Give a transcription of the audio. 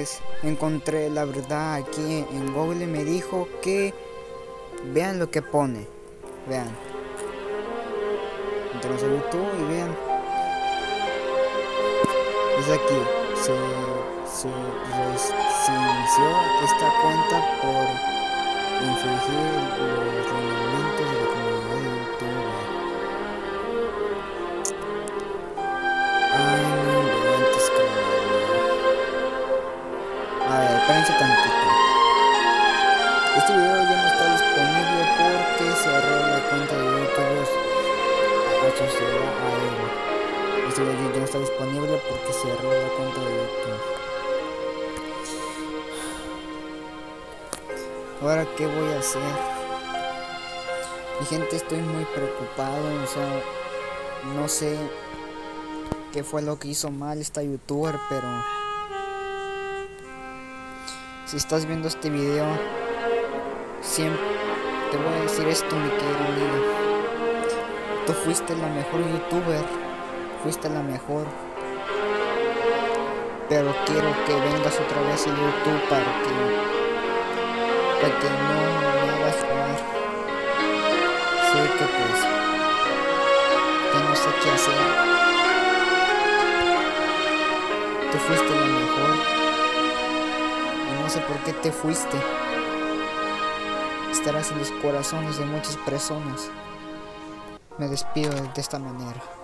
Encontré la verdad aquí en Google y me dijo que vean lo que pone. Vean. Entramos a YouTube y vean. Dice aquí, se inició esta cuenta por infringir los reglamentos de la comunidad de YouTube. Ay, no inventes, cabrón. A ver, espérense tantito. Este video ya no está disponible porque cerró la cuenta de YouTube asociada a él. Este video ya no está disponible porque cerró la cuenta de YouTube. Ahora, ¿qué voy a hacer? Mi gente, estoy muy preocupado, o sea, no sé qué fue lo que hizo mal esta youtuber, pero si estás viendo este video, siempre te voy a decir esto, mi querido amigo. Tú fuiste la mejor youtuber, fuiste la mejor, pero quiero que vengas otra vez a YouTube para que no me hagas jugar. Sé que pues ya no sé qué hacer. Tú fuiste la mejor y no sé por qué te fuiste. Estarás en los corazones de muchas personas. Me despido de esta manera.